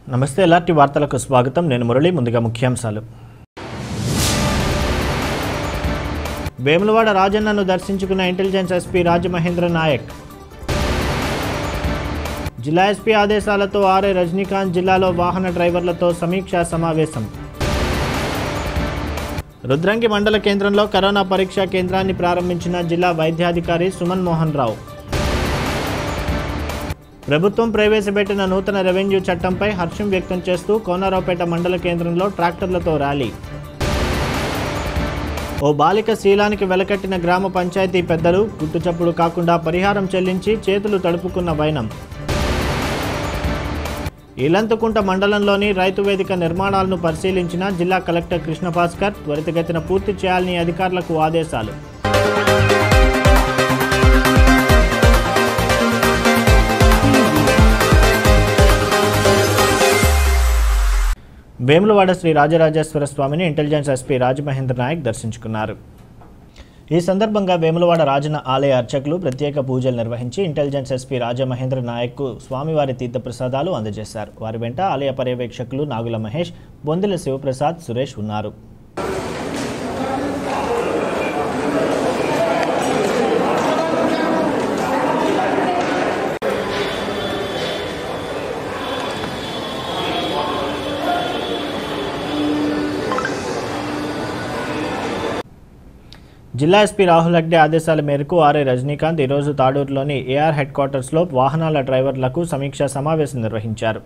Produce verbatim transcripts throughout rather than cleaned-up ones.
నమస్తే ఎల్ఆర్టీ వార్తలకు స్వాగతం. నేను మురళి. ముందుగా ముఖ్యాంశాలు. వేములవాడ రాజన్నను దర్శించుకున్న ఇంటెలిజెన్స్ ఎస్పీ రాజమహేంద్ర నాయక్. జిల్లా ఎస్పీ ఆదేశాలతో ఆర్ఐ రజనీకాంత్ జిల్లాలో వాహన డ్రైవర్లతో సమీక్షా సమావేశం. రుద్రంగి మండల కేంద్రంలో కరోనా పరీక్షా కేంద్రాన్ని ప్రారంభించిన జిల్లా వైద్యాధికారి సుమన్ మోహన్ రావు. ప్రభుత్వం ప్రవేశపెట్టిన నూతన రెవెన్యూ చట్టంపై హర్షం వ్యక్తం చేస్తూ కోనరావుపేట మండల కేంద్రంలో ట్రాక్టర్లతో ర్యాలీ. ఓ బాలిక శీలానికి వెలకట్టిన గ్రామ పంచాయతీ పెద్దలు గుట్టుచప్పుడు కాకుండా పరిహారం చెల్లించి చేతులు తడుపుకున్న వైనం. ఇలంతకుంట మండలంలోని రైతు వేదిక నిర్మాణాలను పరిశీలించిన జిల్లా కలెక్టర్ కృష్ణభాస్కర్. త్వరితగతిన పూర్తి చేయాలని అధికారులకు ఆదేశాలు. వేములవాడ శ్రీ రాజరాజేశ్వర స్వామిని ఇంటెలిజెన్స్ ఎస్పీ రాజమహేంద్ర నాయక్ దర్శించుకున్నారు. ఈ సందర్భంగా వేములవాడ రాజన్న ఆలయ అర్చకులు ప్రత్యేక పూజలు నిర్వహించి ఇంటెలిజెన్స్ ఎస్పీ రాజమహేంద్ర నాయక్కు స్వామివారి తీర్థప్రసాదాలు అందజేశారు. వారి వెంట ఆలయ పర్యవేక్షకులు నాగుల మహేష్, బొందిల శివప్రసాద్, సురేష్ ఉన్నారు. జిల్లా ఎస్పీ రాహుల్ హెగ్డే ఆదేశాల మేరకు ఆర్ఐ రజనీకాంత్ ఈరోజు తాడూరులోని ఏఆర్ హెడ్ క్వార్టర్స్లో వాహనాల డ్రైవర్లకు సమీక్షా సమావేశం నిర్వహించారు.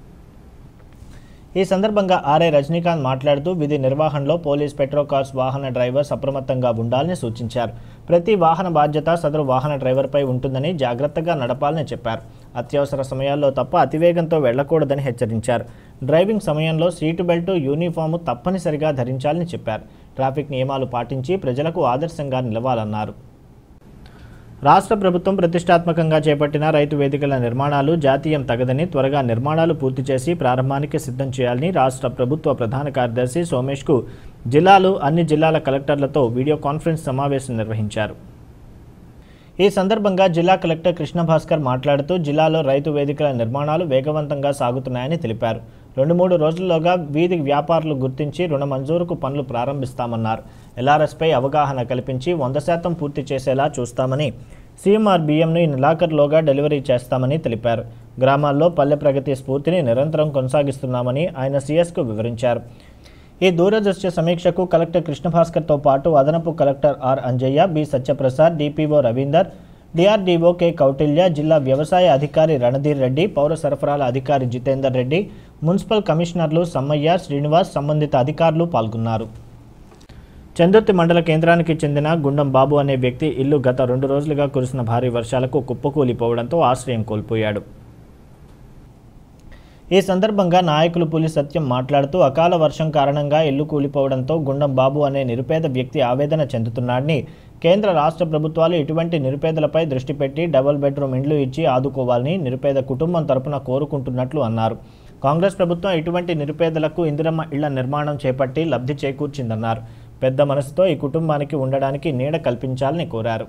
ఈ సందర్భంగా ఆర్ఐ రజనీకాంత్ మాట్లాడుతూ విధి నిర్వహణలో పోలీస్ పెట్రోకార్స్ వాహన డ్రైవర్స్ అప్రమత్తంగా ఉండాలని సూచించారు. ప్రతి వాహన బాధ్యత సదరు వాహన డ్రైవర్పై ఉంటుందని, జాగ్రత్తగా నడపాలని చెప్పారు. అత్యవసర సమయాల్లో తప్ప అతివేగంతో వెళ్లకూడదని హెచ్చరించారు. డ్రైవింగ్ సమయంలో సీటు బెల్ట్, యూనిఫాము తప్పనిసరిగా ధరించాలని చెప్పారు. ట్రాఫిక్ నియమాలు పాటించి ప్రజలకు ఆదర్శంగా నిలవాలన్నారు. రాష్ట్ర ప్రభుత్వం ప్రతిష్టాత్మకంగా చేపట్టిన రైతు వేదికల నిర్మాణాలు జాతీయం తగదని, త్వరగా నిర్మాణాలు పూర్తి చేసి ప్రారంభానికి సిద్ధం చేయాలని రాష్ట్ర ప్రభుత్వ ప్రధాన కార్యదర్శి సోమేష్కు జిల్లాలు అన్ని జిల్లాల కలెక్టర్లతో వీడియో కాన్ఫరెన్స్ సమావేశం నిర్వహించారు. ఈ సందర్భంగా జిల్లా కలెక్టర్ కృష్ణభాస్కర్ మాట్లాడుతూ జిల్లాలో రైతు వేదికల నిర్మాణాలు వేగవంతంగా సాగుతున్నాయని తెలిపారు. రెండు మూడు రోజుల్లోగా వీధి వ్యాపారులు గుర్తించి రుణ మంజూరుకు పనులు ప్రారంభిస్తామన్నారు. ఎల్ఆర్ఎస్పై అవగాహన కల్పించి వంద శాతం పూర్తి చేసేలా చూస్తామని, సీఎంఆర్ బియ్యంను ఈ నెలాఖరులోగా డెలివరీ చేస్తామని తెలిపారు. గ్రామాల్లో పల్లె ప్రగతి స్ఫూర్తిని నిరంతరం కొనసాగిస్తున్నామని ఆయన సీఎస్కు వివరించారు. ఈ దూరదృష్టి సమీక్షకు కలెక్టర్ కృష్ణభాస్కర్తో పాటు అదనపు collector R Anjaiah, B Satyaprasad, DPO Ravinder, DRDO K Kautilya, జిల్లా వ్యవసాయ అధికారి రణధీర్ రెడ్డి, పౌర సరఫరాల అధికారి జితేందర్ రెడ్డి, మున్సిపల్ కమిషనర్లు సమ్మయ్య, శ్రీనివాస్, సంబంధిత అధికారులు పాల్గొన్నారు. చందుర్తి మండల కేంద్రానికి చెందిన గుండం బాబు అనే వ్యక్తి ఇల్లు గత రెండు రోజులుగా కురిసిన భారీ వర్షాలకు కుప్పకూలిపోవడంతో ఆశ్రయం కోల్పోయాడు. ఈ సందర్భంగా నాయకులు పులి సత్యం మాట్లాడుతూ అకాల వర్షం కారణంగా ఇల్లు కూలిపోవడంతో గుండం బాబు అనే నిరుపేద వ్యక్తి ఆవేదన చెందుతున్నాడని, కేంద్ర రాష్ట్ర ప్రభుత్వాలు ఇటువంటి నిరుపేదలపై దృష్టి పెట్టి డబుల్ బెడ్రూమ్ ఇండ్లు ఇచ్చి ఆదుకోవాలని నిరుపేద కుటుంబం తరపున కోరుకుంటున్నట్లు అన్నారు. కాంగ్రెస్ ప్రభుత్వం ఇటువంటి నిరుపేదలకు ఇందిరమ్మ ఇళ్ల నిర్మాణం చేపట్టి లబ్ధి చేకూర్చిందన్నారు. పెద్ద మనసుతో ఈ కుటుంబానికి ఉండడానికి నీడ కల్పించాలని కోరారు.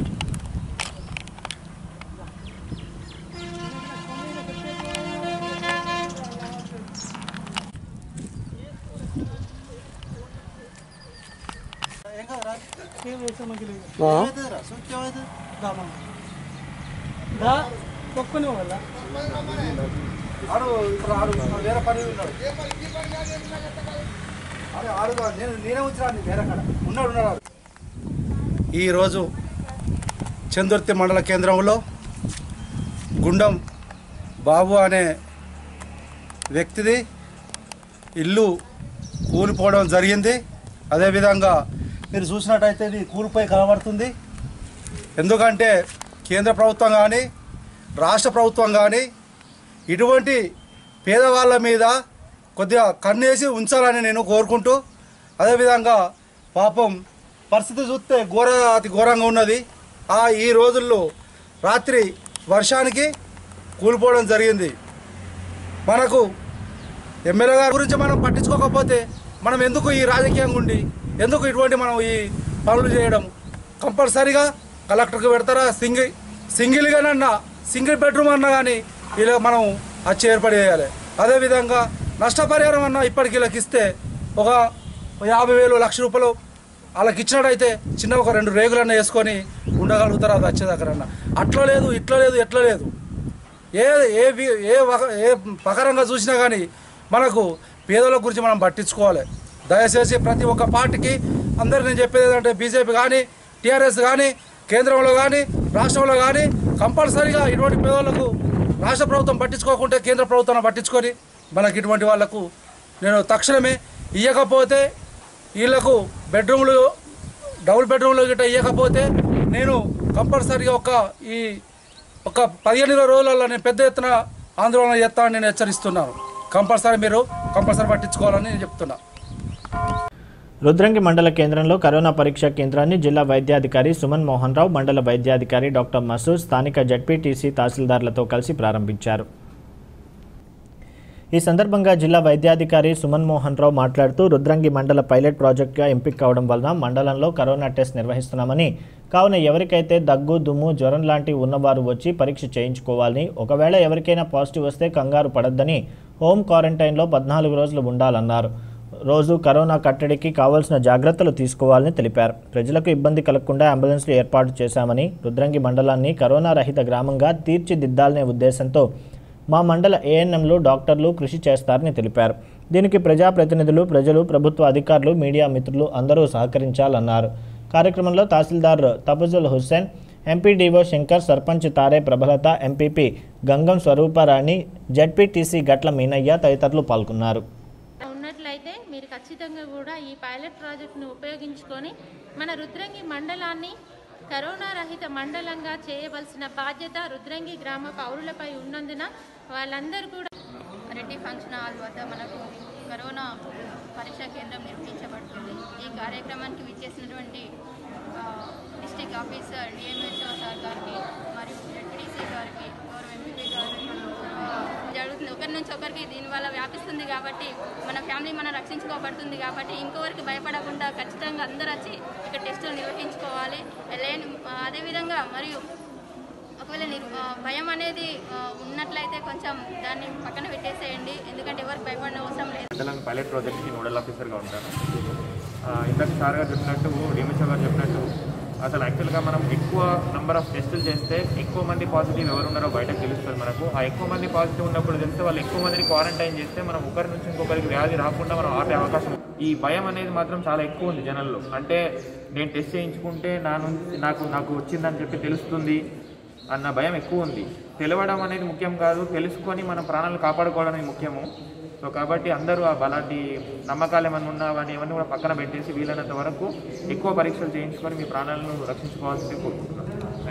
ఈరోజు చందుర్తి మండల కేంద్రంలో గుండం బాబు అనే వ్యక్తిది ఇల్లు కూలిపోవడం జరిగింది. అదేవిధంగా మీరు చూసినట్టయితే ఇది కూలిపోయి కనబడుతుంది. ఎందుకంటే కేంద్ర ప్రభుత్వం కానీ రాష్ట్ర ప్రభుత్వం కానీ ఇటువంటి పేదవాళ్ళ మీద కొద్దిగా కన్నేసి ఉంచాలని నేను కోరుకుంటూ, అదేవిధంగా పాపం పరిస్థితి చూస్తే ఘోర అతి ఘోరంగా ఉన్నది. ఆ ఈ రోజుల్లో రాత్రి వర్షానికి కూలిపోవడం జరిగింది. మనకు ఎమ్మెల్యే గారి గురించి మనం పట్టించుకోకపోతే మనం ఎందుకు ఈ రాజకీయంగా ఉండి ఎందుకు ఇటువంటి మనం ఈ పనులు చేయడం? కంపల్సరీగా కలెక్టర్కి పెడతారా, సింగిల్ సింగిల్గానన్నా సింగిల్ బెడ్రూమ్ అన్నా కానీ ఇలా మనం వచ్చి ఏర్పాటు చేయాలి. అదేవిధంగా నష్టపరిహారం అన్న ఇప్పటికి వీళ్ళకి ఇస్తే ఒక యాభై వేలు లక్ష రూపాయలు వాళ్ళకి ఇచ్చినట్టయితే చిన్న ఒక రెండు రేగులన్న వేసుకొని ఉండగలుగుతారు అది వచ్చేదగ్గరన్న. అట్లా లేదు, ఇట్లా లేదు, ఎట్లా లేదు. ఏ ఏ ఏ ఏ ప్రకారంగా చూసినా కానీ మనకు పేదల గురించి మనం పట్టించుకోవాలి. దయచేసి ప్రతి ఒక్క పార్టీకి అందరు నేను చెప్పేది ఏంటంటే బీజేపీ కానీ టీఆర్ఎస్ కానీ కేంద్రంలో కానీ రాష్ట్రంలో కానీ కంపల్సరీగా ఇటువంటి పేదలకు రాష్ట్ర ప్రభుత్వం పట్టించుకోకుంటే కేంద్ర ప్రభుత్వం పట్టించుకొని మనకి ఇటువంటి వాళ్లకు నేను తక్షణమే ఇవ్వకపోతే వీళ్లకు బెడ్రూమ్లు డబుల్ బెడ్రూమ్లు గిట్ట ఇవ్వకపోతే నేను కంపల్సరీగా ఒక ఈ ఒక పదిహేను ఇరవై రోజులలో నేను పెద్ద ఎత్తున ఆందోళన చేస్తానని నేను హెచ్చరిస్తున్నాను. కంపల్సరీ మీరు కంపల్సరీ పట్టించుకోవాలని నేను చెప్తున్నా. రుద్రంగి మండల కేంద్రంలో కరోనా పరీక్షా కేంద్రాన్ని జిల్లా వైద్యాధికారి సుమన్ మోహన్ రావు, మండల వైద్యాధికారి డాక్టర్ మసూద్ స్థానిక జడ్పీటీసీ తహసీల్దార్లతో కలిసి ప్రారంభించారు. ఈ సందర్భంగా జిల్లా వైద్యాధికారి సుమన్ మోహన్ రావు మాట్లాడుతూ రుద్రంగి మండల పైలట్ ప్రాజెక్టుగా ఎంపిక కావడం వలన మండలంలో కరోనా టెస్ట్ నిర్వహిస్తున్నామని, కావున ఎవరికైతే దగ్గు, దుమ్ము, జ్వరం లాంటివి ఉన్నవారు వచ్చి పరీక్ష చేయించుకోవాలని, ఒకవేళ ఎవరికైనా పాజిటివ్ వస్తే కంగారు పడొద్దని, హోమ్ క్వారంటైన్లో పద్నాలుగు రోజులు ఉండాలన్నారు. రోజు కరోనా కట్టడికి కావాల్సిన జాగ్రత్తలు తీసుకోవాలని తెలిపారు. ప్రజలకు ఇబ్బంది కలగకుండా అంబులెన్స్లు ఏర్పాటు చేశామని, రుద్రంగి మండలాన్ని కరోనా రహిత గ్రామంగా తీర్చిదిద్దాలనే ఉద్దేశంతో మా మండల ఏఎన్ఎంలు, డాక్టర్లు కృషి చేస్తారని తెలిపారు. దీనికి ప్రజాప్రతినిధులు, ప్రజలు, ప్రభుత్వ అధికారులు, మీడియా మిత్రులు అందరూ సహకరించాలన్నారు. కార్యక్రమంలో తహసీల్దార్ Tafazul Hussain, MPDO Shankar, sarpanch Tare Prabhalatha, MPP Gangam Swaruparani, ZPTC Gatla Meenaiah తదితరులు పాల్గొన్నారు. ఉన్నట్లయితే మీరు ఖచ్చితంగా కూడా ఈ పైలట్ ప్రాజెక్టును ఉపయోగించుకొని మన రుద్రంగి మండలాన్ని కరోనా రహిత మండలంగా చేయవలసిన బాధ్యత రుద్రంగి గ్రామ పౌరులపై ఉన్నందున వాళ్ళందరూ కూడా రెడ్డి ఫంక్షన్ హాల్ వద్ద మనకు కరోనా పరీక్షా కేంద్రం నిర్వహించబడుతుంది. ఈ కార్యక్రమానికి విచ్చేసినటువంటి డిస్ట్రిక్ట్ ఆఫీసర్ డిఎంహెచ్ఓ సార్ గారికి మరియు జడ్పీటీసీ గారికి, గౌరవ ఎంపీపీ గారికి జరుగుతుంది. ఒకరి నుంచి ఒకరికి దీనివల్ల వ్యాపిస్తుంది కాబట్టి మన ఫ్యామిలీ మనం రక్షించుకోబడుతుంది కాబట్టి ఇంకొకరికి భయపడకుండా ఖచ్చితంగా అందరూ వచ్చి ఇక్కడ టెస్టులు నిర్వహించుకోవాలి. లేని అదేవిధంగా మరియు ఒకవేళ భయం అనేది ఉన్నట్లయితే కొంచెం దాన్ని పక్కన పెట్టేసేయండి, ఎందుకంటే ఎవరికి భయపడిన అవసరం లేదు. మండలం పైలట్ ప్రాజెక్ట్కి నోడల్ ఆఫీసర్గా ఉంటాను. ఇందాక సార్ గారు చెప్పినట్టు, డిఎంహెచ్ఓ గారు చెప్పినట్టు అసలు యాక్చువల్గా మనం ఎక్కువ నెంబర్ ఆఫ్ టెస్టులు చేస్తే ఎక్కువ మంది పాజిటివ్ ఎవరు ఉన్నారో బయటకు తెలుస్తుంది మనకు. ఆ ఎక్కువ మంది పాజిటివ్ ఉన్నప్పుడు తెలిస్తే వాళ్ళు ఎక్కువ మందిని క్వారంటైన్ చేస్తే మనం ఒకరి నుంచి ఇంకొకరికి వ్యాధి రాకుండా మనం ఆపే అవకాశం. ఈ భయం అనేది మాత్రం చాలా ఎక్కువ ఉంది జనాల్లో. అంటే నేను టెస్ట్ చేయించుకుంటే నా నుంచి నాకు నాకు వచ్చిందని చెప్పి తెలుస్తుంది అన్న భయం ఎక్కువ ఉంది. తెలవడం అనేది ముఖ్యం కాదు, తెలుసుకొని మన ప్రాణాలు కాపాడుకోవడం అనేది ముఖ్యము. సో కాబట్టి అందరూ అలాంటి నమ్మకాలు ఏమైనా ఉన్నావని ఇవన్నీ కూడా పక్కన పెట్టేసి వీలైనంత వరకు ఎక్కువ పరీక్షలు చేయించుకొని మీ ప్రాణాలను రక్షించుకోవాల్సిందే కోరుకుంటున్నాను.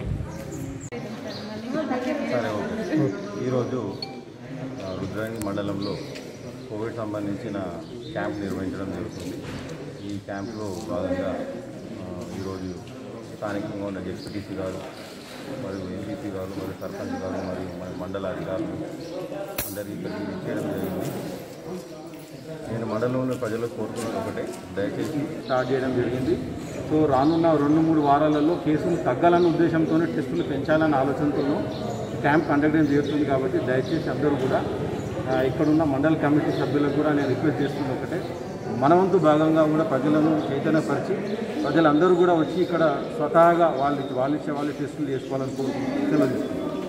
సరే, ఈరోజు రుద్రంగి మండలంలో కోవిడ్ సంబంధించిన క్యాంప్ నిర్వహించడం జరుగుతుంది. ఈ క్యాంప్లో భాగంగా ఈరోజు స్థానికంగా ఉన్న జెడ్పీటీసీ గారు మరియు ఎంపీపీ గారు మరియు సర్పంచ్ గారు మరియు మండల అధికారులు అందరికీ ఇక్కడికి చేయడం జరిగింది. నేను మండలంలో ప్రజలకు కోరుకున్నది ఒకటే, దయచేసి స్టార్ట్ చేయడం జరిగింది. సో రానున్న రెండు మూడు వారాలలో కేసులు తగ్గాలన్న ఉద్దేశంతోనే టెస్టులు పెంచాలన్న ఆలోచనతోనూ క్యాంప్ కండక్ట్ చేయడం జరుగుతుంది. కాబట్టి దయచేసి అందరూ కూడా ఇక్కడున్న మండల కమిటీ సభ్యులకు కూడా నేను రిక్వెస్ట్ చేస్తుంది ఒకటే, మనవంతు భాగంగా కూడా ప్రజలను చైతన్యపరిచి ప్రజలందరూ కూడా వచ్చి ఇక్కడ స్వతహాగా వాళ్ళు వాళ్ళు ఇచ్చే వాళ్ళు టెస్టులు చేసుకోవాలని కోరుకుంటున్నాను.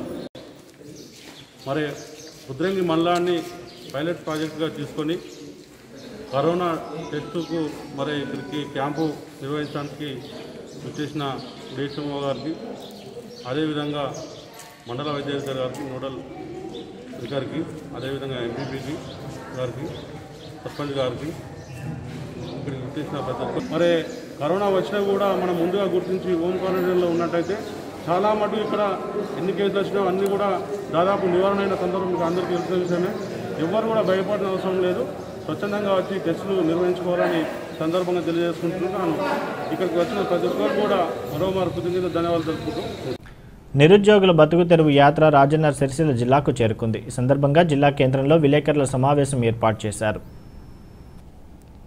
మరి రుద్రంగి మండలాన్ని పైలట్ ప్రాజెక్టుగా తీసుకొని కరోనా టెస్టుకు మరి ఇక్కడికి క్యాంపు నిర్వహించడానికి వచ్చేసిన డిఎస్ఎంఓ గారికి, అదేవిధంగా మండల వైద్యాధికారి గారికి, నోడల్ అధికారికి, అదేవిధంగా ఎంపీపీకి గారికి, సర్పంచ్ గారికి, ఇక్కడికి వచ్చేసిన ప్రతి ఒక్కరు. మరి కరోనా వచ్చినా కూడా మనం ముందుగా గుర్తించి హోమ్ క్వారంటైన్లో ఉన్నట్టయితే చాలా మటుకు ఇక్కడ ఎన్ని కేసులు వచ్చినా అన్నీ కూడా దాదాపు నివారణ అయిన సందర్భం మీకు అందరికీ తెలిసిన విషయమే. ఎవరు కూడా భయపడిన అవసరం లేదు, స్వచ్ఛందంగా వచ్చి టెస్టులు నిర్వహించుకోవాలని సందర్భంగా తెలియజేసుకుంటున్నాను. ఇక్కడికి వచ్చిన ప్రతి ఒక్కరు కూడా మరోమారు కృతజ్ఞతలు ధన్యవాదాలు తెలుపుతూ. నిరుద్యోగుల బతుకు తెరువు యాత్ర రాజన్న సిరిసిల్ల జిల్లాకు చేరుకుంది. ఈ సందర్భంగా జిల్లా కేంద్రంలో విలేకరుల సమావేశం ఏర్పాటు చేశారు.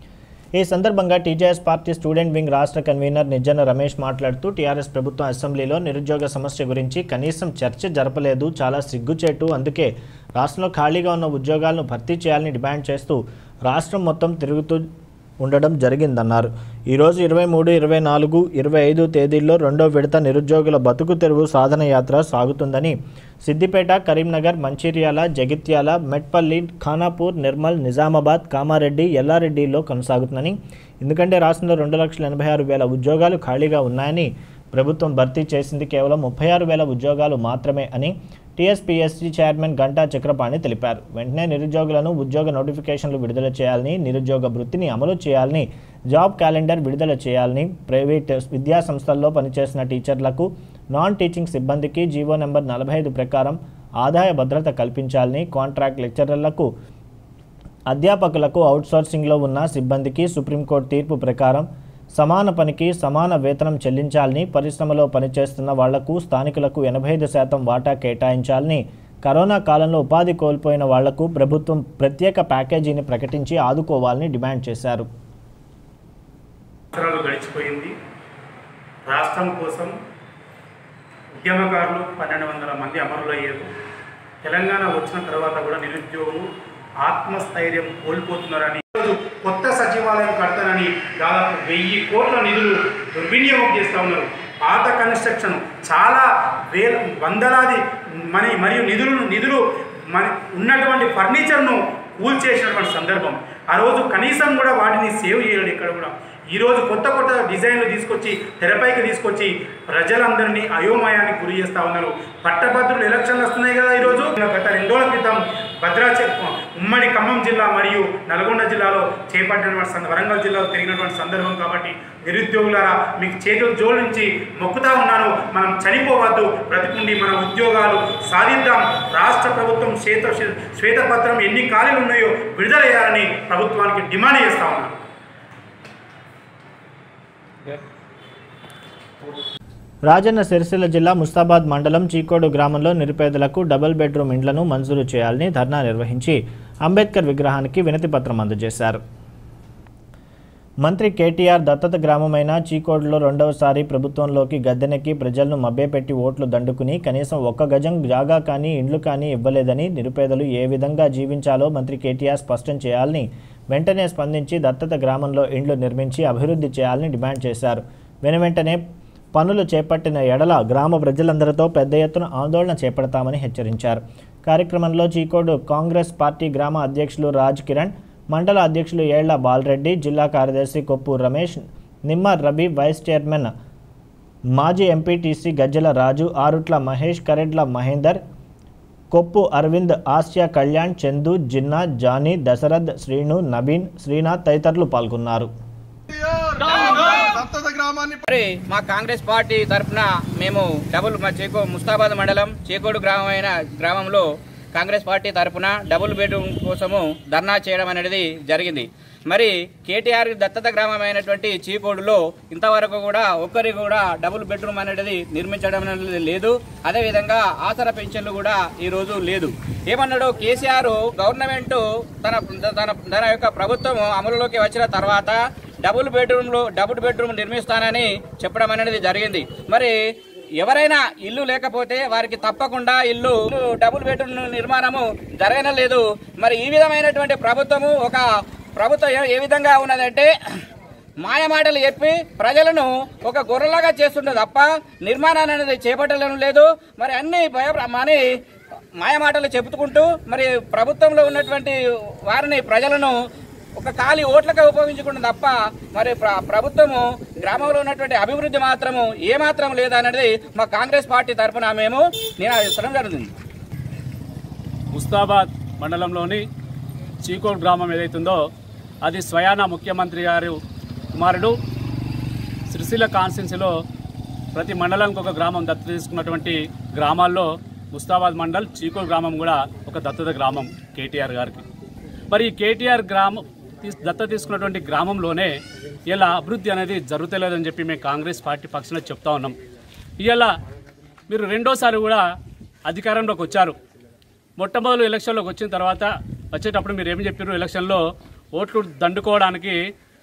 ఈ సందర్భంగా టీజేఎస్ పార్టీ స్టూడెంట్ వింగ్ రాష్ట్ర కన్వీనర్ నిజ్జన రమేష్ మాట్లాడుతూ టీఆర్ఎస్ ప్రభుత్వం అసెంబ్లీలో నిరుద్యోగ సమస్య గురించి కనీసం చర్చ జరపలేదు, చాలా సిగ్గుచేటు. అందుకే రాష్ట్రంలో ఖాళీగా ఉన్న ఉద్యోగాలను భర్తీ చేయాలని డిమాండ్ చేస్తూ రాష్ట్రం మొత్తం తిరుగుతూ ఉండడం జరిగిందన్నారు. ఈరోజు ఇరవై మూడు ఇరవై నాలుగు ఇరవై ఐదు తేదీల్లో రెండో విడత నిరుద్యోగుల బతుకు తెరువు సాధన యాత్ర సాగుతుందని, సిద్దిపేట, కరీంనగర్, మంచిర్యాల, జగిత్యాల, మెట్పల్లి, ఖానాపూర్, నిర్మల్, నిజామాబాద్, కామారెడ్డి, ఎల్లారెడ్డిలో కొనసాగుతుందని, ఎందుకంటే రాష్ట్రంలో రెండు లక్షల ఎనభై ఆరు వేల ఉద్యోగాలు ఖాళీగా ఉన్నాయని, ప్రభుత్వం భర్తీ చేసింది కేవలం ముప్పై ఆరు వేల ఉద్యోగాలు మాత్రమే అని టీఎస్పీఎస్సీ చైర్మన్ గంటా చక్రపాణి తెలిపారు. వెంటనే నిరుద్యోగులను ఉద్యోగ నోటిఫికేషన్లు విడుదల చేయాలని, నిరుద్యోగ వృత్తిని అమలు చేయాలని, జాబ్ క్యాలెండర్ విడుదల చేయాలని, ప్రైవేట్ విద్యా సంస్థల్లో పనిచేసిన టీచర్లకు, నాన్ టీచింగ్ సిబ్బందికి జీవో నెంబర్ నలభై ఐదు ప్రకారం ఆదాయ భద్రత కల్పించాలని, కాంట్రాక్ట్ లెక్చరర్లకు, అధ్యాపకులకు, అవుట్సోర్సింగ్లో ఉన్న సిబ్బందికి సుప్రీంకోర్టు తీర్పు ప్రకారం సమాన పనికి సమాన వేతనం చెల్లించాలని, పరిశ్రమలో పనిచేస్తున్న వాళ్లకు, స్థానికులకు ఎనభై ఐదు శాతం వాటా కేటాయించాలని, కరోనా కాలంలో ఉపాధి కోల్పోయిన వాళ్లకు ప్రభుత్వం ప్రత్యేక ప్యాకేజీని ప్రకటించి ఆదుకోవాలని డిమాండ్ చేశారు. సంవత్సరాలు గడిచిపోయింది. రాష్ట్రం కోసం ఉద్యమకారులు పన్నెండు వందల మంది అమరులయ్యారు. తెలంగాణ వచ్చిన తర్వాత కూడా నిరుద్యోగులు ఆత్మస్థైర్యం కోల్పోతున్నారని, కొత్త సచివాలయం కడతానని దాదాపు వెయ్యి కోట్ల నిధులు దుర్వినియోగం చేస్తూ ఉన్నారు. పాత కన్స్ట్రక్షన్ చాలా వేల వందలాది మనీ మరియు నిధులను నిధులు మన ఉన్నటువంటి ఫర్నిచర్ను కూల్చేసినటువంటి సందర్భం. ఆ రోజు కనీసం కూడా వాటిని సేవ్ చేయలేదు ఇక్కడ కూడా. ఈరోజు కొత్త కొత్త డిజైన్లు తీసుకొచ్చి తెరపైకి తీసుకొచ్చి ప్రజలందరినీ అయోమయానికి గురి చేస్తూ ఉన్నారు. పట్టభద్రులు ఎలక్షన్లు వస్తున్నాయి కదా. ఈరోజు గత రెండు రోజుల క్రితం భద్రాచ ఉమ్మడి ఖమ్మం జిల్లా మరియు నల్గొండ జిల్లాలో చేపట్టినటువంటి, వరంగల్ జిల్లాలో తిరిగినటువంటి సందర్భం కాబట్టి నిరుద్యోగులారా మీకు చేతులు జోడించి మొక్కుతా ఉన్నాను. మనం చనిపోవద్దు, బ్రతికుండి మన ఉద్యోగాలు సాధిద్దాం. రాష్ట్ర ప్రభుత్వం శ్వేత శ్వేతపత్రం ఎన్ని ఖాళీలు ఉన్నాయో విడుదల చేయాలని ప్రభుత్వానికి డిమాండ్ చేస్తా ఉన్నాను. రాజన్న సిరిసిల్ల జిల్లా ముస్తాబాద్ మండలం చీకోడు గ్రామంలో నిరుపేదలకు డబుల్ బెడ్రూమ్ ఇండ్లను మంజూరు చేయాలని ధర్నా నిర్వహించి అంబేద్కర్ విగ్రహానికి వినతి పత్రం అందజేశారు. మంత్రి కేటీఆర్ దత్తత గ్రామమైన చీకోడులో రెండవసారి ప్రభుత్వంలోకి గద్దెనెక్కి ప్రజలను మభ్యపెట్టి ఓట్లు దండుకుని కనీసం ఒక్క గజం జాగా కానీ ఇండ్లు కానీ ఇవ్వలేదని, నిరుపేదలు ఏ విధంగా జీవించాలో మంత్రి కేటీఆర్ స్పష్టం చేయాలని, వెంటనే స్పందించి దత్తత గ్రామంలో ఇండ్లు నిర్మించి అభివృద్ధి చేయాలని డిమాండ్ చేశారు. వెనువెంటనే పనులు చేపట్టిన ఎడల గ్రామ ప్రజలందరితో పెద్ద ఎత్తున ఆందోళన చేపడతామని హెచ్చరించారు. కార్యక్రమంలో చీకోడు కాంగ్రెస్ పార్టీ గ్రామ అధ్యక్షులు రాజ్ కిరణ్, మండల అధ్యక్షులు ఏళ్ల బాలరెడ్డి, జిల్లా కార్యదర్శి కొప్పు రమేష్, నిమ్మ రవి, వైస్ చైర్మన్ మాజీ ఎంపీటీసీ గజ్జల రాజు, ఆరుట్ల మహేష్, కరెడ్ల మహేందర్, కొప్పు అరవింద్, ఆసియా కళ్యాణ్, చందు, జిన్నా, జానీ, దశరథ్, శ్రీను, నవీన్, శ్రీనాథ్ తదితరులు పాల్గొన్నారు. మరి మా కాంగ్రెస్ పార్టీ తరఫున మేము డబుల్ మా చేకో ముస్తాబాద్ మండలం చేకోడు గ్రామమైన గ్రామంలో కాంగ్రెస్ పార్టీ తరఫున డబుల్ బెడ్రూమ్ కోసము ధర్నా చేయడం అనేది జరిగింది. మరి కేటీఆర్ దత్తత గ్రామం అయినటువంటి చీకోడులో ఇంతవరకు కూడా ఒక్కరికి కూడా డబుల్ బెడ్రూమ్ అనేది నిర్మించడం అనేది లేదు. అదేవిధంగా ఆసరా పెన్షన్లు కూడా ఈరోజు లేదు. ఏమన్నాడు కేసీఆర్, గవర్నమెంట్ తన తన తన యొక్క ప్రభుత్వం అమలులోకి వచ్చిన తర్వాత డబుల్ బెడ్రూమ్లో డబుల్ బెడ్రూమ్ నిర్మిస్తానని చెప్పడం అనేది జరిగింది. మరి ఎవరైనా ఇల్లు లేకపోతే వారికి తప్పకుండా ఇల్లు డబుల్ బెడ్రూమ్ నిర్మాణము జరగలేదు. మరి ఈ విధమైనటువంటి ప్రభుత్వము ఒక ప్రభుత్వం ఏ విధంగా ఉన్నదంటే మాయమాటలు చెప్పి ప్రజలను ఒక గొర్రెలాగా చేస్తుండే తప్ప నిర్మాణాన్ని అనేది చేపట్టడం లేదు. మరి అన్ని భయ మరి మాయమాటలు చెప్పుకుంటూ మరి ప్రభుత్వంలో ఉన్నటువంటి వారిని ప్రజలను ఒక ఖాళీ ఓట్లకే ఉపయోగించుకుంటుంది తప్ప మరి ప్రభుత్వము గ్రామంలో ఉన్నటువంటి అభివృద్ధి మాత్రము ఏమాత్రం లేదనేది మా కాంగ్రెస్ పార్టీ తరఫున మేము నినాదించడం జరుగుతుంది. ముస్తాబాద్ మండలంలోని చీకోడ్ గ్రామం ఏదైతుందో అది స్వయాన ముఖ్యమంత్రి గారు కుమారుడు. సిరిసిల్ల కాన్స్టిట్యున్సీలో ప్రతి మండలానికి ఒక గ్రామం దత్తత తీసుకున్నటువంటి గ్రామాల్లో ముస్తాబాద్ మండల్ చీకోడ్ గ్రామం కూడా ఒక దత్తత గ్రామం కేటీఆర్ గారికి. మరి ఈ కేటీఆర్ గ్రామం దత్తత తీసుకున్నటువంటి గ్రామంలోనే ఇలా అభివృద్ధి అనేది జరుగుతలేదని చెప్పి మేము కాంగ్రెస్ పార్టీ పక్షాన చెప్తా ఉన్నాం. ఇలా మీరు రెండోసారి కూడా అధికారంలోకి వచ్చారు. మొట్టమొదటి ఎలక్షన్లోకి వచ్చిన తర్వాత వచ్చేటప్పుడు మీరు ఏమి చెప్పారు, ఎలక్షన్లో ఓట్లు దండుకోవడానికి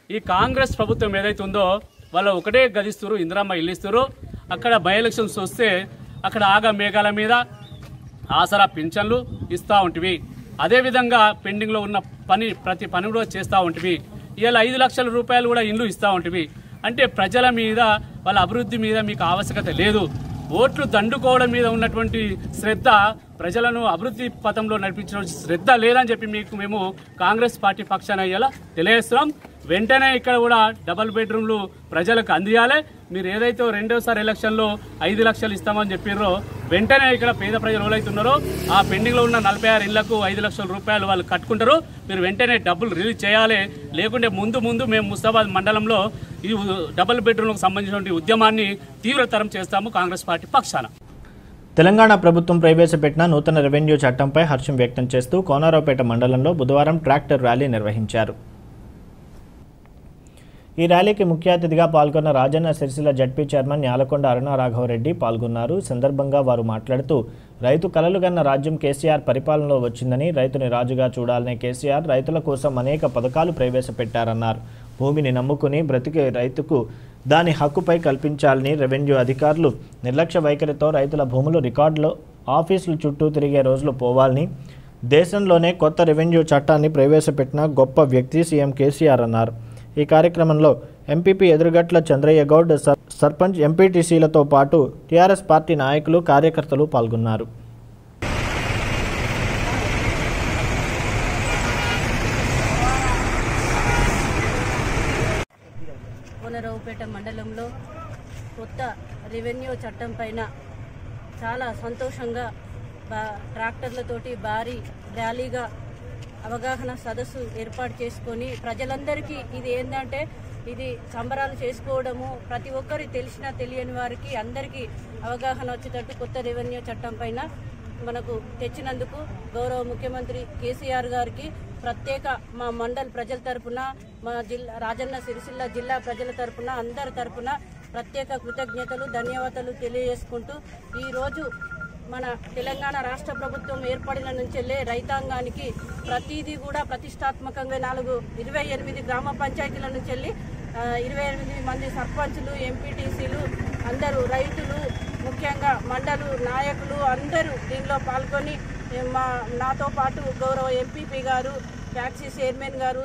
ఈ కాంగ్రెస్ ప్రభుత్వం ఏదైతే ఉందో వాళ్ళు ఒకటే గదిస్తారు, ఇందిరమ్మ ఇల్లు ఇస్తారు. అక్కడ బై ఎలక్షన్స్ వస్తే అక్కడ ఆగ మేఘాల మీద ఆసరా పింఛన్లు ఇస్తూ ఉంటివి. అదేవిధంగా పెండింగ్లో ఉన్న పని ప్రతి పని కూడా చేస్తూ ఉంటివి. ఇవాళ ఐదు లక్షల రూపాయలు కూడా ఇండ్లు ఇస్తూ ఉంటివి. అంటే ప్రజల మీద వాళ్ళ అభివృద్ధి మీద మీకు ఆవశ్యకత లేదు. ఓట్లు దండుకోవడం మీద ఉన్నటువంటి శ్రద్ధ, ప్రజలను అభివృద్ధి పథంలో నడిపించిన శ్రద్ధ లేదని చెప్పి మీకు మేము కాంగ్రెస్ పార్టీ పక్షాన ఇలా తెలియజేస్తున్నాం. వెంటనే ఇక్కడ కూడా డబల్ బెడ్రూమ్లు ప్రజలకు అందియాలి. మీరు ఏదైతే రెండోసారి ఎలక్షన్లో ఐదు లక్షలు ఇస్తామని చెప్పారో వెంటనే ఇక్కడ పేద ప్రజలు ఎవరైతున్నారో ఆ పెండింగ్లో ఉన్న నలభై ఆరు ఇళ్లకు ఐదు లక్షల రూపాయలు వాళ్ళు కట్టుకుంటారు. మీరు వెంటనే డబ్బులు రిలీజ్ చేయాలి. లేకుంటే ముందు ముందు మేము ముస్తాబాద్ మండలంలో ఈ డబుల్ బెడ్రూమ్లకు సంబంధించిన ఉద్యమాన్ని తీవ్రతరం చేస్తాము కాంగ్రెస్ పార్టీ పక్షాన. తెలంగాణ ప్రభుత్వం ప్రవేశపెట్టిన నూతన రెవెన్యూ చట్టంపై హర్షం వ్యక్తం చేస్తూ కోనరావుపేట మండలంలో బుధవారం ట్రాక్టర్ ర్యాలీ నిర్వహించారు. ఈ ర్యాలీకి ముఖ్య అతిథిగా పాల్గొన్న రాజన్న సిరిసిల్ల జడ్పీ చైర్మన్ న్యాలకొండ అరుణ రాఘవరెడ్డి పాల్గొన్నారు. సందర్భంగా వారు మాట్లాడుతూ రైతు కలలుగన్న రాజ్యం కేసీఆర్ పరిపాలనలో వచ్చిందని, రైతుని రాజుగా చూడాలనే కేసీఆర్ రైతుల కోసం అనేక పథకాలు ప్రవేశపెట్టారన్నారు. భూమిని నమ్ముకుని బ్రతికే రైతుకు దాని హక్కుపై కల్పించాలని, రెవెన్యూ అధికారులు నిర్లక్ష్య వైఖరితో రైతుల భూములు రికార్డులో ఆఫీసుల చుట్టూ తిరిగే రోజులు పోవాలని, దేశంలోనే కొత్త రెవెన్యూ చట్టాన్ని ప్రవేశపెట్టిన గొప్ప వ్యక్తి సీఎం కేసీఆర్ అన్నారు. ఈ కార్యక్రమంలో ఎంపీపీ ఎదురుగట్ల చంద్రయ్య గౌడ్, సర్పంచ్, ఎంపీటీసీలతో పాటు టీఆర్ఎస్ పార్టీ నాయకులు, కార్యకర్తలు పాల్గొన్నారు. కోనరావుపేట మండలంలో కొత్త రెవెన్యూ చట్టం పైన చాలా సంతోషంగా బా ట్రాక్టర్లతోటి భారీ ర్యాలీగా అవగాహన సదస్సు ఏర్పాటు చేసుకొని ప్రజలందరికీ ఇది ఏంటంటే ఇది సంబరాలు చేసుకోవడము, ప్రతి ఒక్కరి తెలిసినా తెలియని వారికి అందరికీ అవగాహన వచ్చేటట్టు కొత్త రెవెన్యూ చట్టం పైన మనకు తెచ్చినందుకు గౌరవ ముఖ్యమంత్రి కేసీఆర్ గారికి ప్రత్యేక మా మండల్ ప్రజల తరపున, మా జిల్లా రాజన్న సిరిసిల్ల జిల్లా ప్రజల తరపున, అందరి తరపున ప్రత్యేక కృతజ్ఞతలు, ధన్యవాదాలు తెలియజేసుకుంటూ ఈరోజు మన తెలంగాణ రాష్ట్ర ప్రభుత్వం ఏర్పడిన నుంచెల్లే రైతాంగానికి ప్రతిదీ కూడా ప్రతిష్టాత్మకంగా నాలుగు ఇరవై ఎనిమిది గ్రామ పంచాయతీల నుంచి వెళ్ళి ఇరవై ఎనిమిది మంది సర్పంచులు, ఎంపీటీసీలు, అందరూ రైతులు, ముఖ్యంగా మండలు నాయకులు అందరూ దీనిలో పాల్గొని మా నాతో పాటు గౌరవ ఎంపీపీ గారు, ట్యాక్సీ చైర్మన్ గారు,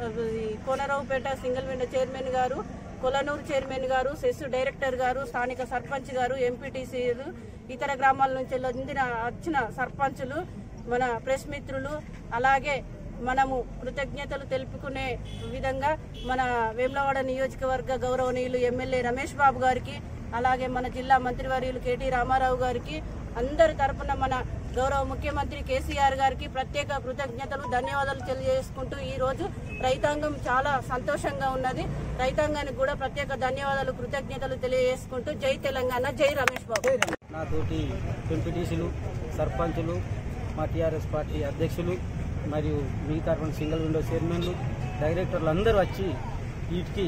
కోనరావుపేట సింగిల్ విండో చైర్మన్ గారు, కొలనూరు చైర్మన్ గారు, సెస్ డైరెక్టర్ గారు, స్థానిక సర్పంచ్ గారు, ఎంపీటీసీలు, ఇతర గ్రామాల నుంచి వచ్చిన వచ్చిన సర్పంచులు, మన ప్రెస్ మిత్రులు, అలాగే మనము కృతజ్ఞతలు తెలుపుకునే విధంగా మన వేములవాడ నియోజకవర్గ గౌరవనీయులు ఎమ్మెల్యే రమేష్ బాబు గారికి, అలాగే మన జిల్లా మంత్రివర్యులు కేటీ రామారావు గారికి, అందరి తరపున మన గౌరవ ముఖ్యమంత్రి కేసీఆర్ గారికి ప్రత్యేక కృతజ్ఞతలు, ధన్యవాదాలు తెలియజేసుకుంటూ ఈరోజు రైతాంగం చాలా సంతోషంగా ఉన్నది. రైతాంగానికి కూడా ప్రత్యేక ధన్యవాదాలు, కృతజ్ఞతలు తెలియజేసుకుంటూ జై తెలంగాణ, జై రమేష్ బాబు. నాతోటి ఎంపీటీసీలు, సర్పంచులు, మా టీఆర్ఎస్ పార్టీ అధ్యక్షులు మరియు మిగతా సింగిల్ విండో చైర్మన్లు, డైరెక్టర్లు అందరూ వచ్చి వీటికి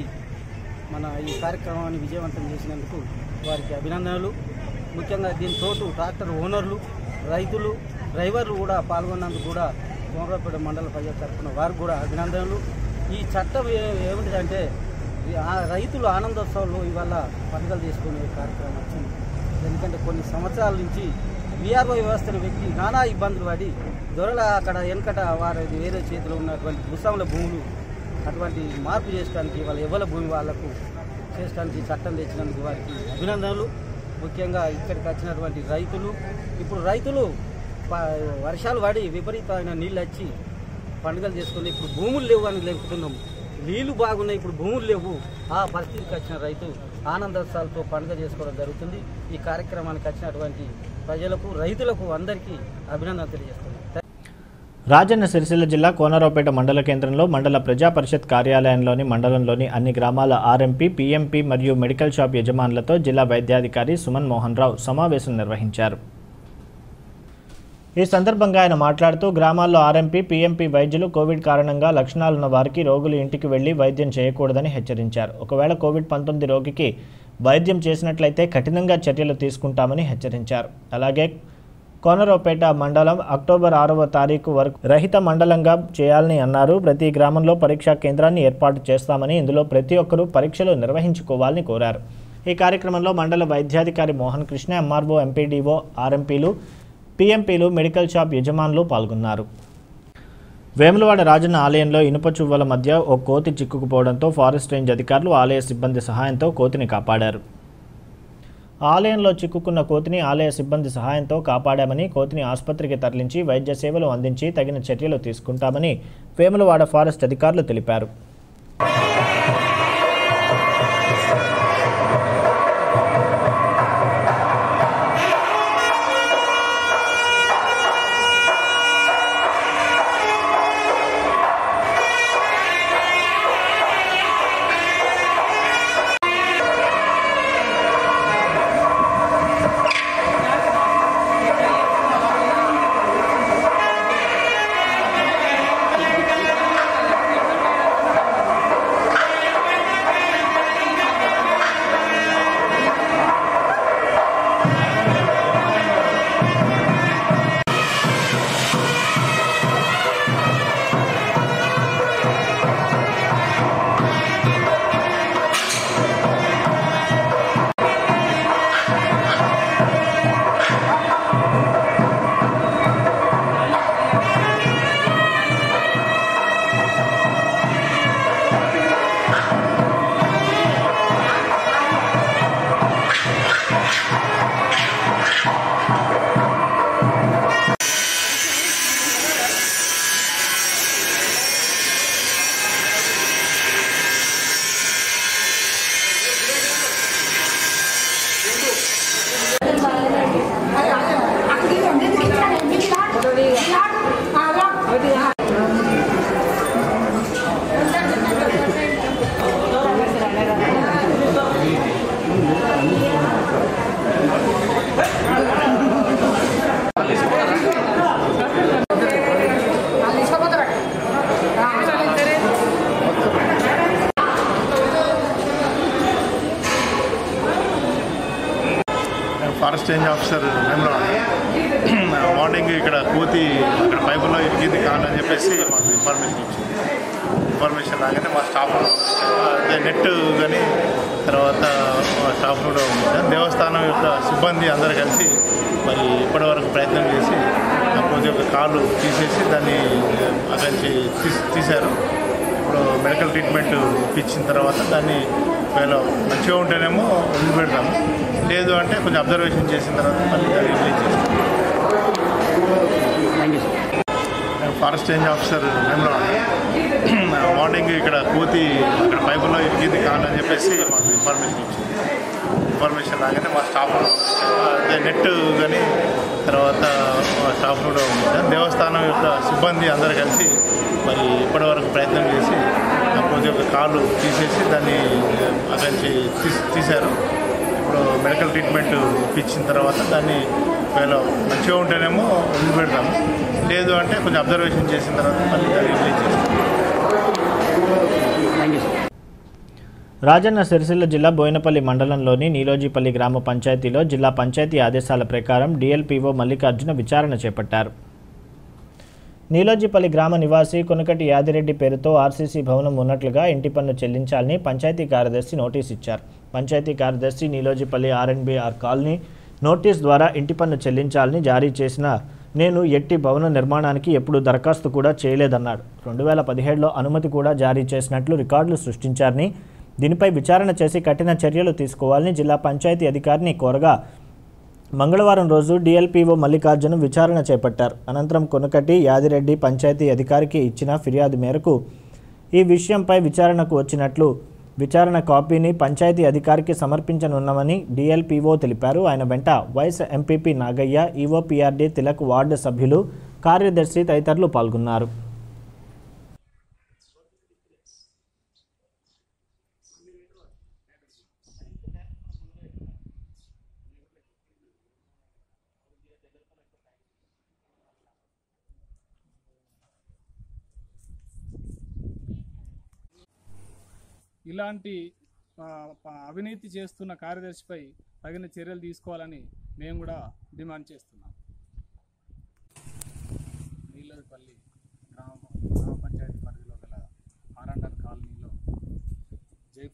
మన ఈ కార్యక్రమాన్ని విజయవంతం చేసినందుకు వారికి అభినందనలు. ముఖ్యంగా దీంతో ట్రాక్టర్ ఓనర్లు, రైతులు, డ్రైవర్లు కూడా పాల్గొన్నందుకు కూడా కోనరావుపేట మండల ప్రజల తరఫున వారికి కూడా అభినందనలు. ఈ చట్టం ఏమిటంటే రైతులు ఆనందోత్సవాలు ఇవాళ పండుగలు చేసుకునే కార్యక్రమం వచ్చింది. ఎందుకంటే కొన్ని సంవత్సరాల నుంచి వీఆర్ఓ వ్యవస్థను వ్యక్తి నానా ఇబ్బందులు పడి దొరల అక్కడ వెనకట వారి వేరే చేతిలో ఉన్నటువంటి భూస్వాముల భూములు అటువంటి మార్పు చేయడానికి వాళ్ళ ఎవల భూమి వాళ్లకు చేయడానికి చట్టం తెచ్చినందుకు వారికి అభినందనలు. ముఖ్యంగా ఇక్కడికి వచ్చినటువంటి రైతులు, ఇప్పుడు రైతులు వర్షాలు పడి విపరీతమైన నీళ్ళు వచ్చి పండుగలు చేసుకుని ఇప్పుడు భూములు లేవు అని లేపుతున్నాం. నీళ్లు బాగున్నాయి, ఇప్పుడు భూములు లేవు. ఆ పరిస్థితికి వచ్చిన రైతు ఆనందోత్సవాలతో పండుగ చేసుకోవడం జరుగుతుంది. ఈ కార్యక్రమానికి వచ్చినటువంటి ప్రజలకు, రైతులకు అందరికీ అభినందనలు తెలియజేస్తున్నాం. రాజన్న సిరిసిల్ల జిల్లా కోనరావుపేట మండల కేంద్రంలో మండల ప్రజా పరిషత్ కార్యాలయంలోని మండలంలోని అన్ని గ్రామాల ఆర్ఎంపీ, పీఎంపీ మరియు మెడికల్ షాప్ యజమానులతో జిల్లా వైద్యాధికారి సుమన్ మోహన్ రావు సమావేశం నిర్వహించారు. ఈ సందర్భంగా ఆయన మాట్లాడుతూ గ్రామాల్లో ఆర్ఎంపీ, పీఎంపీ వైద్యులు కోవిడ్ కారణంగా లక్షణాలున్న వారికి రోగులు ఇంటికి వెళ్లి వైద్యం చేయకూడదని హెచ్చరించారు. ఒకవేళ కోవిడ్ పంతొమ్మిది రోగికి వైద్యం చేసినట్లయితే కఠినంగా చర్యలు తీసుకుంటామని హెచ్చరించారు. అలాగే కోనరావుపేట మండలం అక్టోబర్ ఆరవ తారీఖు వరకు రహిత మండలంగా చేయాలని అన్నారు. ప్రతి గ్రామంలో పరీక్షా కేంద్రాన్ని ఏర్పాటు చేస్తామని, ఇందులో ప్రతి ఒక్కరూ పరీక్షలు నిర్వహించుకోవాలని కోరారు. ఈ కార్యక్రమంలో మండల వైద్యాధికారి మోహన్ కృష్ణ, ఎంఆర్ఓ, ఎంపీడీఓ, ఆర్ఎంపీలు, పీఎంపీలు, మెడికల్ షాప్ యజమానులు పాల్గొన్నారు. వేములవాడ రాజన్న ఆలయంలో ఇనుప చువ్వల మధ్య ఓ కోతి చిక్కుకుపోవడంతో ఫారెస్ట్ రేంజ్ అధికారులు ఆలయ సిబ్బంది సహాయంతో కోతిని కాపాడారు. ఆలయంలో చిక్కుకున్న కోతిని ఆలయ సిబ్బంది సహాయంతో కాపాడామని, కోతిని ఆసుపత్రికి తరలించి వైద్య సేవలు అందించి తగిన చర్యలు తీసుకుంటామని వేములవాడ ఫారెస్ట్ అధికారులు తెలిపారు. Forest range officer Vemulawada morning ఇక్కడ కోతి అక్కడ పైపులో ఇరిగింది కానని చెప్పేసి మాకు ఇన్ఫర్మేషన్ వచ్చింది. ఇన్ఫర్మేషన్ రాగానే మా స్టాఫ్ అదే నెట్ కానీ తర్వాత మా స్టాఫ్ కూడా ఉంది. దేవస్థానం యొక్క సిబ్బంది అందరూ కలిసి మరి ఇప్పటివరకు ప్రయత్నం చేసి ఆ కోతి యొక్క కాలు తీసేసి దాన్ని అక్కడి నుంచి తీశారు. ఇప్పుడు మెడికల్ ట్రీట్మెంట్ ఇప్పించిన తర్వాత దాన్ని ఒకవేళ మంచిగా ఉంటేనేమో వదిలిపెడతాము, లేదు అంటే కొంచెం అబ్జర్వేషన్ చేసిన తర్వాత మళ్ళీ దాన్ని రిలీజ్ చేస్తాం. Forest range officer Vemulawada morning ఇక్కడ కోతి అక్కడ పైపులో ఇరిగింది కానని చెప్పేసి మాకు ఇన్ఫర్మేషన్ వచ్చింది. ఇన్ఫర్మేషన్ రాగానే మా స్టాఫ్ అదే నెట్ కానీ తర్వాత మా స్టాఫ్ కూడా ఉంది. దేవస్థానం యొక్క సిబ్బంది అందరూ కలిసి మరి ఇప్పటివరకు ప్రయత్నం చేసి ఆ కోతి యొక్క కాలు తీసేసి దాన్ని అక్కడి నుంచి తీశారు. ఇప్పుడు మెడికల్ ట్రీట్మెంట్ ఇప్పించిన తర్వాత దాన్ని ఒకవేళ మంచిగా ఉంటేనేమో వదిలిపెడతాము, లేదు అంటే కొంచెం అబ్జర్వేషన్ చేసిన తర్వాత మళ్ళీ దాన్ని రిలీజ్ చేస్తాం. రాజన్న సిరిసిల్ల జిల్లా బోయినపల్లి మండలంలోని నీలోజీపల్లి గ్రామ పంచాయతీలో జిల్లా పంచాయతీ ఆదేశాల ప్రకారం డిఎల్పీఓ మల్లికార్జున విచారణ చేపట్టారు. నీలోజీపల్లి గ్రామ నివాసి కొనకటి యాదిరెడ్డి పేరుతో ఆర్సీసీ భవనం ఉన్నట్లుగా ఇంటి పన్ను చెల్లించాలని పంచాయతీ కార్యదర్శి నోటీస్ ఇచ్చారు. పంచాయతీ కార్యదర్శి నీలోజీపల్లి ఆర్ఎన్బిఆర్ కాలనీ నోటీస్ ద్వారా ఇంటి పన్ను చెల్లించాలని జారీ చేసిన నేను ఎట్టి భవన నిర్మాణానికి ఎప్పుడు దరఖాస్తు కూడా చేయలేదన్నాడు. రెండు వేల పదిహేడులో అనుమతి కూడా జారీ చేసినట్లు రికార్డులు సృష్టించారని, దీనిపై విచారణ చేసి కఠిన చర్యలు తీసుకోవాలని జిల్లా పంచాయతీ అధికారిని కోరగా మంగళవారం రోజు డిఎల్పీఓ మల్లికార్జున విచారణ చేపట్టారు. అనంతరం కొనకటి యాదిరెడ్డి పంచాయతీ అధికారికి ఇచ్చిన ఫిర్యాదు మేరకు ఈ విషయంపై విచారణకు వచ్చినట్లు విచారణ కాపీని పంచాయతీ అధికారికి సమర్పించనున్నామని డిఎల్పీఓ తెలిపారు. ఆయన వెంట vice MPP Nagaiah, EOPRD Tilak, ward సభ్యులు, కార్యదర్శి తదితరులు పాల్గొన్నారు. ఇలాంటి అవినీతి చేస్తున్న కార్యదర్శిపై తగిన చర్యలు తీసుకోవాలని మేము కూడా డిమాండ్ చేస్తున్నాం.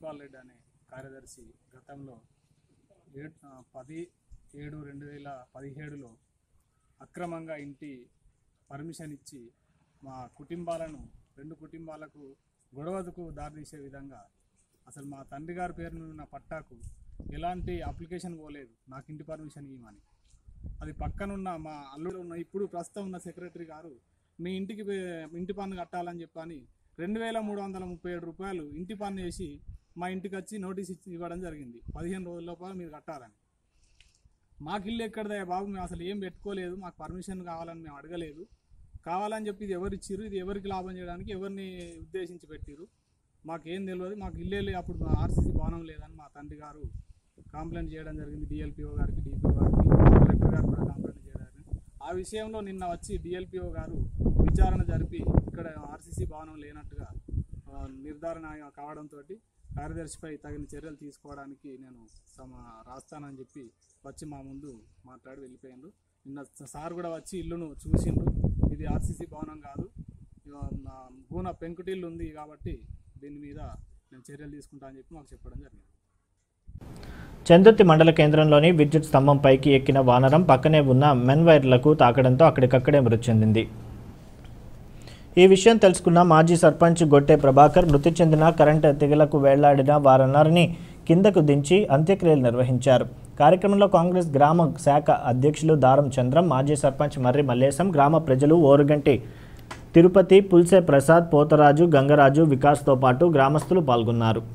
భూపాల్ రెడ్డి అనే కార్యదర్శి గతంలో ఏ పది ఏడు రెండు వేల పదిహేడులో అక్రమంగా ఇంటి పర్మిషన్ ఇచ్చి మా కుటుంబాలను రెండు కుటుంబాలకు గొడవకు దారితీసే విధంగా అసలు మా తండ్రి గారి పేరు ఉన్న పట్టాకు ఎలాంటి అప్లికేషన్ పోలేదు నాకు ఇంటి పర్మిషన్ ఇవ్వమని. అది పక్కనున్న మా అల్లుడు ఉన్న ఇప్పుడు ప్రస్తుతం ఉన్న సెక్రటరీ గారు మీ ఇంటికి ఇంటి పన్ను కట్టాలని చెప్పని రెండు వేల మూడు వందల ముప్పై ఏడు రూపాయలు ఇంటి పన్ను వేసి మా ఇంటికి వచ్చి నోటీస్ ఇచ్చి ఇవ్వడం జరిగింది. పదిహేను రోజుల లోపల మీరు కట్టాలని. మాకు ఇల్లు ఎక్కడదా బాబు, మేము అసలు ఏం పెట్టుకోలేదు, మాకు పర్మిషన్ కావాలని మేము అడగలేదు. కావాలని చెప్పి ఇది ఎవరు ఇచ్చిర్రు, ఇది ఎవరికి లాభం చేయడానికి ఎవరిని ఉద్దేశించి పెట్టిర్రు, మాకేం తెలియదు, మాకు ఇల్లు అప్పుడు ఆర్సీసీ భవనం లేదని మా తండ్రి గారు కంప్లైంట్ చేయడం జరిగింది. డిఎల్పిఓ గారికి, డిపిఓ గారికి, కలెక్టర్ గారు కూడా కంప్లైంట్ చేయడం జరిగింది. ఆ విషయంలో నిన్న వచ్చి డిఎల్పిఓ గారు విచారణ జరిపి ఇక్కడ ఆర్సీసీ భవనం లేనట్టుగా నిర్ధారణ కావడంతో కార్యదర్శిపై తగిన చర్యలు తీసుకోవడానికి నేను సమ రాస్తానని చెప్పి వచ్చి మా ముందు మాట్లాడి వెళ్ళిపోయిండు. నిన్న సార్ కూడా వచ్చి ఇల్లును చూసిండు. ఇది ఆర్సీసీ భవనం కాదు, గూన పెంకుటిల్లు ఉంది కాబట్టి దీని మీద నేను చర్యలు తీసుకుంటా అని చెప్పి మాకు చెప్పడం జరిగింది. చందుర్తి మండల కేంద్రంలోని విద్యుత్ స్తంభం పైకి ఎక్కిన వానరం పక్కనే ఉన్న మెన్ వైర్లకు తాకడంతో అక్కడికక్కడే మృతి చెందింది. ఈ విషయం తెలుసుకున్న మాజీ సర్పంచ్ గొట్టె ప్రభాకర్ మృతి చెందిన కరెంటు తీగలకు వేళ్లాడిన వారందరినీ కిందకు దించి అంత్యక్రియలు నిర్వహించారు. కార్యక్రమంలో కాంగ్రెస్ గ్రామ శాఖ అధ్యక్షులు దారం చంద్రం, మాజీ సర్పంచ్ మర్రి మల్లేశం, గ్రామ ప్రజలు ఓరుగంటి తిరుపతి, పుల్సే ప్రసాద్, పోతరాజు, గంగరాజు, వికాస్తో పాటు గ్రామస్తులు పాల్గొన్నారు.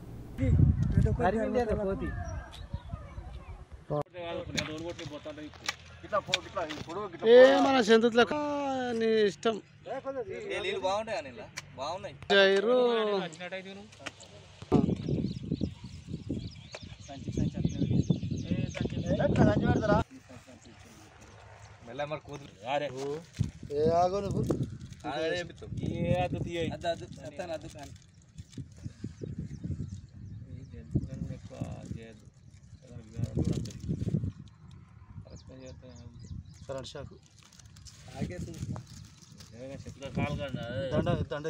మన చంద్రుల నీ ఇష్టం బాగున్నాయి. షాకు దండ దండ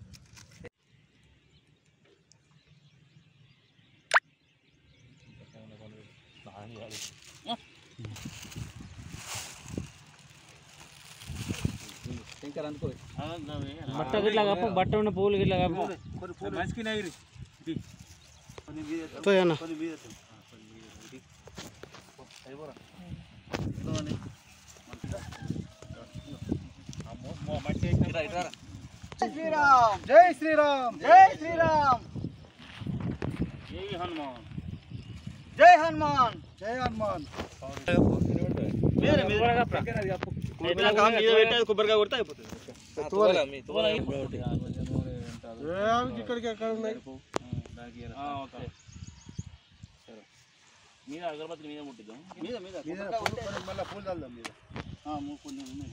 బట్ట గిట్లా కప్పు, బట్ట ఉన్న పువ్వులు గిట్లా కప్పు. శ్రీరామ్ జై శ్రీరామ్ జై శ్రీరామ్ జై హనుమాన్ జై హనుమాన్ జై హనుమాన్. కొబ్బరికాయ కొడితే అయిపోతుంది. ఇక్కడికి ఎక్కడ ఉన్నాయి మీద అగరబత్తి మీద ముట్టిద్దాం, మీద మీద మళ్ళీ పూలు చల్దాం మీద కొన్ని ఉన్నాయి.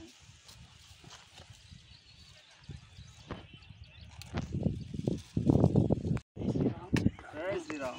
జై శ్రీరామ్.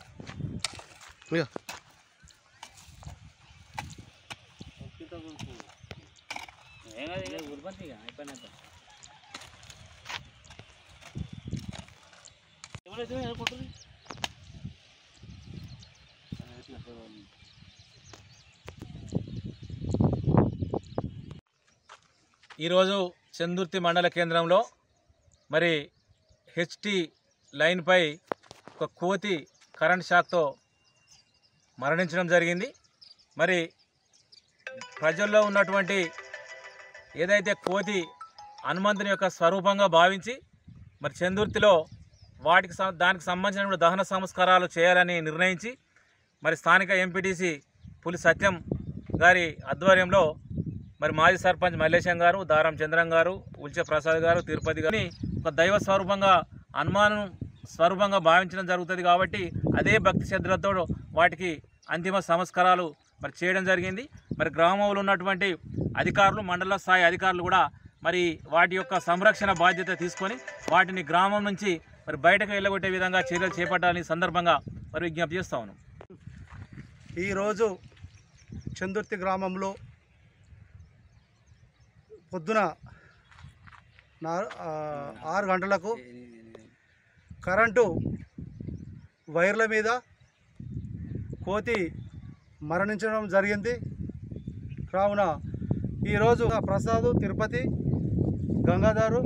ఈరోజు చందుర్తి మండల కేంద్రంలో మరి హెచ్టీ లైన్పై ఒక కోతి కరెంట్ షాక్తో మరణించడం జరిగింది. మరి ప్రజల్లో ఉన్నటువంటి ఏదైతే కోతి హనుమంతుని యొక్క స్వరూపంగా భావించి మరి చందుర్తిలో వాటికి దానికి సంబంధించిన దహన సంస్కారాలు చేయాలని నిర్ణయించి మరి స్థానిక ఎంపీటీసీ పులి సత్యం గారి ఆధ్వర్యంలో మరి మాజీ సర్పంచ్ మల్లేశం గారు, దారం చంద్రం గారు, ఉల్చే ప్రసాద్ గారు, తిరుపతి గారిని ఒక దైవ స్వరూపంగా హనుమాను స్వరూపంగా భావించడం జరుగుతుంది. కాబట్టి అదే భక్తి శ్రద్ధలతో వాటికి అంతిమ సంస్కారాలు మరి చేయడం జరిగింది. మరి గ్రామంలో ఉన్నటువంటి అధికారులు, మండల స్థాయి అధికారులు కూడా మరి వాటి యొక్క సంరక్షణ బాధ్యత తీసుకొని వాటిని గ్రామం నుంచి మరి బయటకు వెళ్ళగొట్టే విధంగా చర్యలు చేపట్టాలని సందర్భంగా మరి విజ్ఞప్తి చేస్తా ఉన్నాం. ఈరోజు చందుర్తి గ్రామంలో పొద్దున నా ఆరు గంటలకు కరెంటు వైర్ల మీద కోతి మరణించడం జరిగింది. కావున ఈరోజు ప్రసాద్, తిరుపతి, గంగాధరు,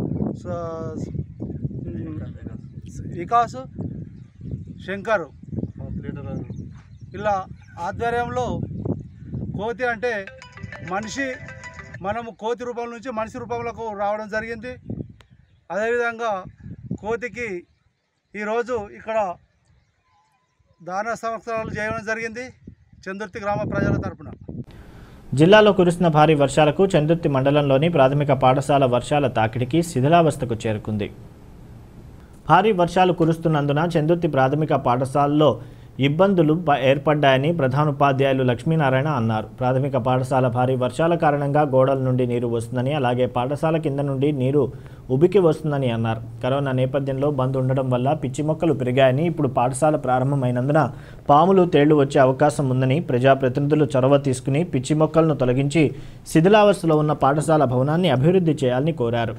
వికాస్, శంకర్ ఇలా ఆధ్వర్యంలో కోతి అంటే మనిషి మనము కోతి రూపం నుంచి మనిషి రూపంలోకి రావడం జరిగింది. అదేవిధంగా కోతికి ఈరోజు ఇక్కడ దాన సంస్కారాలు చేయడం జరిగింది చందుర్తి గ్రామ ప్రజల తరపున. జిల్లాలో కురుస్తున్న భారీ వర్షాలకు చందుర్తి మండలంలోని ప్రాథమిక పాఠశాల వర్షాల తాకిడికి శిథిలావస్థకు చేరుకుంది. భారీ వర్షాలు కురుస్తున్నందున చందుర్తి ప్రాథమిక పాఠశాలలో ఇబ్బందులు ఏర్పడ్డాయని ప్రధానోపాధ్యాయులు లక్ష్మీనారాయణ అన్నారు. ప్రాథమిక పాఠశాల భారీ వర్షాల కారణంగా గోడల నుండి నీరు వస్తుందని, అలాగే పాఠశాల కింద నుండి నీరు ఉబికి వస్తుందని అన్నారు. కరోనా నేపథ్యంలో బంద్ ఉండడం వల్ల పిచ్చి మొక్కలు పెరిగాయని, ఇప్పుడు పాఠశాల ప్రారంభమైనందున పాములు, తేళ్లు వచ్చే అవకాశం ఉందని ప్రజాప్రతినిధులు చొరవ తీసుకుని పిచ్చి మొక్కలను తొలగించి శిథిలావస్థలో ఉన్న పాఠశాల భవనాన్ని అభివృద్ధి చేయాలని కోరారు.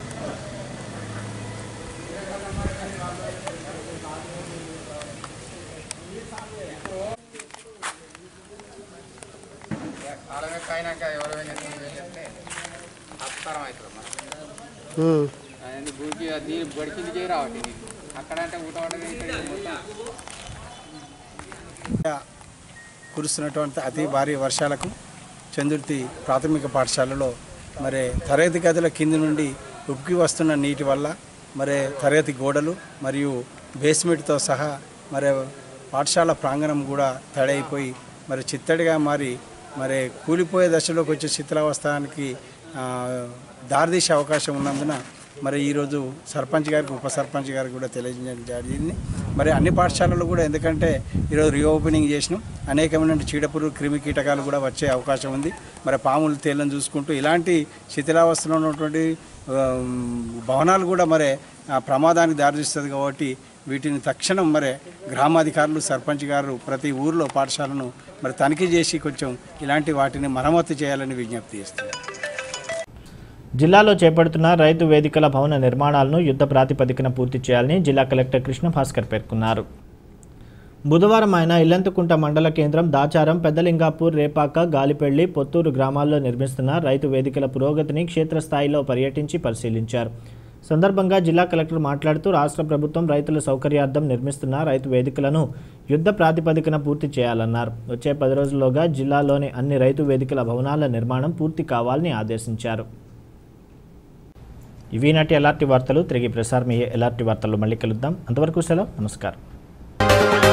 కురుస్తున్నటువంటి అతి భారీ వర్షాలకు చందుర్తి ప్రాథమిక పాఠశాలలో మరి తరగతి గదుల కింది నుండి ఉక్కి వస్తున్న నీటి వల్ల మరి తరగతి గోడలు మరియు బేస్మెంట్తో సహా మరి పాఠశాల ప్రాంగణం కూడా తడైపోయి మరి చిత్తడిగా మారి మరి కూలిపోయే దశలోకి వచ్చే శిథిలావస్థానికి దారితీసే అవకాశం ఉన్నందున మరి ఈరోజు సర్పంచ్ గారికి, ఉప సర్పంచ్ గారికి కూడా తెలియజేయడం జరిగింది. మరి అన్ని పాఠశాలలు కూడా ఎందుకంటే ఈరోజు రీఓపెనింగ్ చేసినాం, అనేకమైన చీడపురుగు, క్రిమి కీటకాలు కూడా వచ్చే అవకాశం ఉంది. మరి పాములు, తేళ్లను చూసుకుంటూ ఇలాంటి శిథిలావస్థలో ఉన్నటువంటి భవనాలు కూడా మరి ప్రమాదానికి దారితీస్తుంది. కాబట్టి వీటిని తక్షణం మరి గ్రామాధికారులు, సర్పంచ్ గారు ప్రతి ఊరిలో పాఠశాలను మరి తనిఖీ చేసి కొంచెం ఇలాంటి వాటిని మరమ్మతు చేయాలని విజ్ఞప్తి చేస్తున్నారు. జిల్లాలో చేపడుతున్న రైతు వేదికల భవన నిర్మాణాలను యుద్ధ ప్రాతిపదికన పూర్తి చేయాలని జిల్లా కలెక్టర్ కృష్ణ భాస్కర్ పేర్కొన్నారు. బుధవారం ఆయన ఇల్లంతకుంట మండల కేంద్రం, దాచారం, పెద్దలింగాపూర్, రేపాక, గాలిపెళ్లి, పొత్తూరు గ్రామాల్లో నిర్మిస్తున్న రైతు వేదికల పురోగతిని క్షేత్రస్థాయిలో పర్యటించి పరిశీలించారు. సందర్భంగా జిల్లా కలెక్టర్ మాట్లాడుతూ రాష్ట్ర ప్రభుత్వం రైతుల సౌకర్యార్థం నిర్మిస్తున్న రైతు వేదికలను యుద్ధ ప్రాతిపదికన పూర్తి చేయాలన్నారు. వచ్చే పది రోజుల్లోగా జిల్లాలోని అన్ని రైతు వేదికల భవనాల నిర్మాణం పూర్తి కావాలని ఆదేశించారు. ఇవి నాటి ఎల్ఆర్టీ వార్తలు. తిరిగి ప్రసారమయ్యే ఎల్ఆర్టీ వార్తల్లో మళ్ళీ కలుద్దాం. అంతవరకు సెలవు. నమస్కారం.